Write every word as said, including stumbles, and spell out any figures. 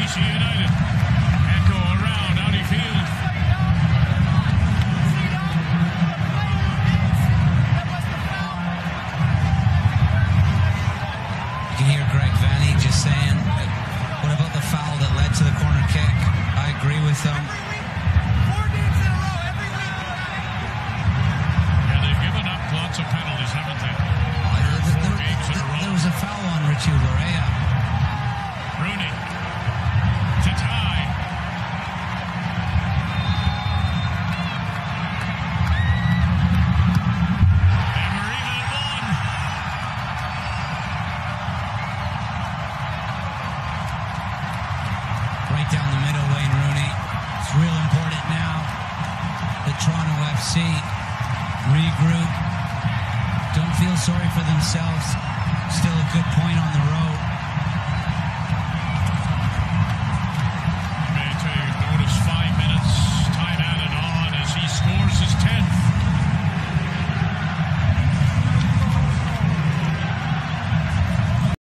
C United. Echo around, out he field. You can hear Greg Vanny just saying, what about the foul that led to the corner kick? I agree with him. Yeah, they've given up lots of penalties, haven't they? Oh, there, Four there, games in a row. there was a foul on Richie Lorea. Rooney to tie. And we're even at one. Right down the middle, Wayne Rooney. It's real important now. The Toronto F C regroup. Don't feel sorry for themselves. Still a good point on the road.